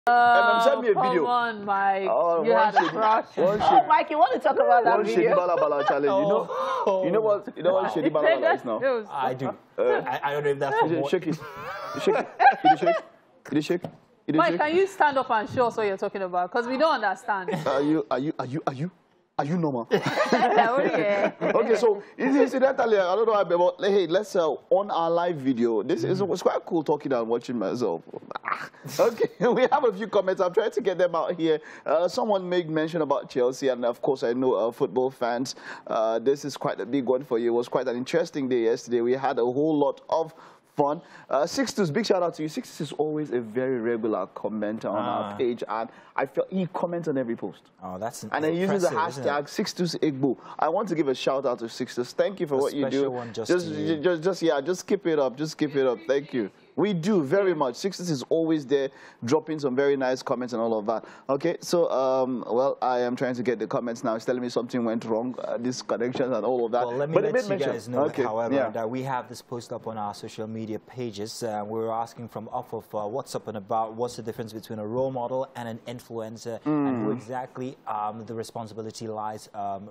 Send me a video. Come on, Mike. You had a crush. Oh, Mike, you want to talk about that video? One Shady Bala challenge. You know what Shady Bala is now? I do. I don't know if that's from what. Shake it. Shake it. Did it shake? Mike, can you stand up and show us what you're talking about? Because we don't understand. Are you normal? Yeah. Okay, so incidentally, I don't know, but hey, let's on our live video. This is it's quite cool talking and watching myself. Okay, we have a few comments. I'm trying to get them out here. Someone made mention about Chelsea, and of course, I know football fans. This is quite a big one for you. It was quite an interesting day yesterday. We had a whole lot of fun. Sixtus, big shout out to you. Sixtus is always a very regular commenter on our page, and I feel he comments on every post. Oh, that's and he uses the hashtag Sixtus Igbo. I want to give a shout out to Sixtus. Thank you for what you do. Just keep it up. Just keep it up. Thank you. We do very much. Sixtus is always there, dropping some very nice comments and all of that. Okay, so well, I am trying to get the comments now. It's telling me something went wrong, disconnections and all of that. Well, let me let you guys know, however, that we have this post up on our social media pages. We were asking from off of what's up and about, what's the difference between a role model and an influencer, and who exactly the responsibility lies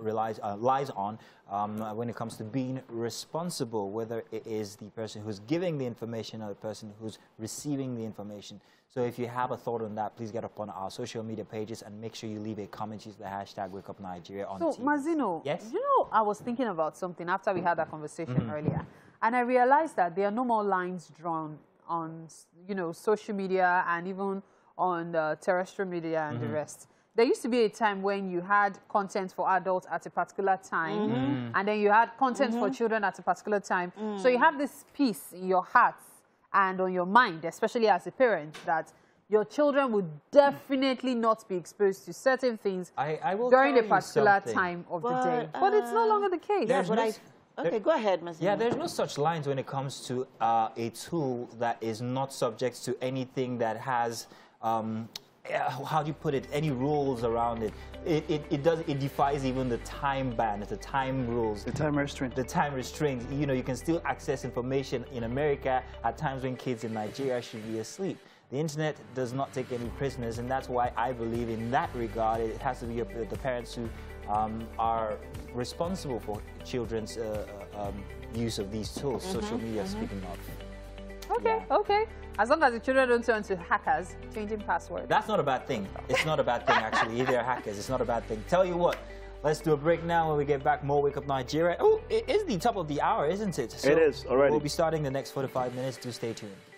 on when it comes to being responsible, whether it is the person who's giving the information or the person who's receiving the information. So if you have a thought on that, please get up on our social media pages and make sure you leave a comment. Use the hashtag WakeUpNigeria on So, Mazino, yes? you know, I was thinking about something after we had that conversation earlier, and I realized that there are no more lines drawn on, you know, social media and even on the terrestrial media and the rest. There used to be a time when you had content for adults at a particular time, and then you had content for children at a particular time. So you have this peace in your heart and on your mind, especially as a parent, that your children would definitely not be exposed to certain things during a particular time of the day. But it's no longer the case. Okay, go ahead, Ms. Yeah, there's no such lines when it comes to a tool that is not subject to anything that has... how do you put it? Any rules around it? It defies even the time ban, the time rules. The time restraint. The time restraint. You know, you can still access information in America at times when kids in Nigeria should be asleep. The internet does not take any prisoners, and that's why I believe in that regard it has to be the parents who are responsible for children's use of these tools, social media speaking of. Okay, okay. As long as the children don't turn to hackers, changing passwords. That's not a bad thing. It's not a bad thing, actually. If they're hackers, it's not a bad thing. Tell you what, let's do a break now. When we get back, more Wake Up Nigeria. Oh, it is the top of the hour, isn't it? So it is, already. We'll be starting the next 45 minutes. Do stay tuned.